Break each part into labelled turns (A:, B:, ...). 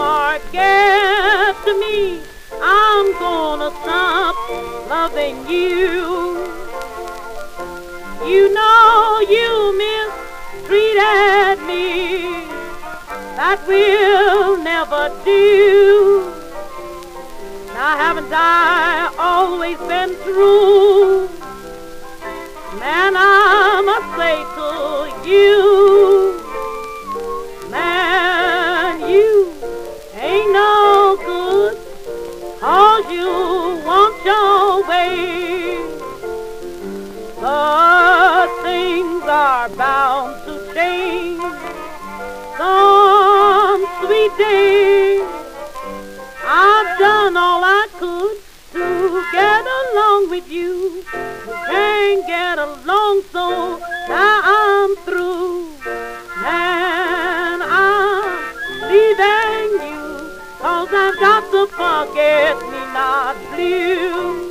A: forget me, I'm gonna stop loving you. You know you mistreated me, that will never do. Now haven't I always been true? Man, I must say to you, man, you ain't no good, 'cause you want your way. But things are bound to change some sweet day. I've done all I could to get along with you. You can't get along, so now I'm through. Man, I'm leaving you, 'cause I've got to forget me not blue.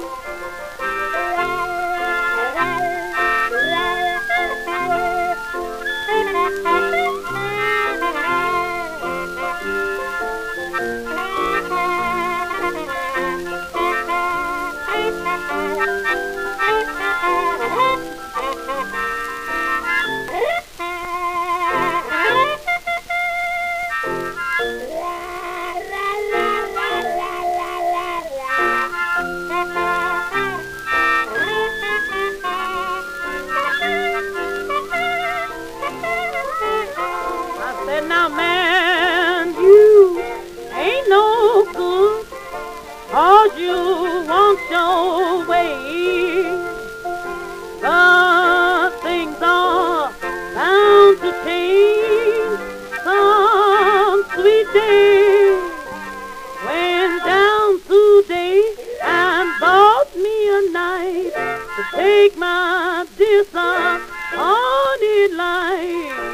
A: Now, man, you ain't no good, 'cause you want your way. But things are bound to change some sweet day. Went down today and bought me a knife to take my disappointed life.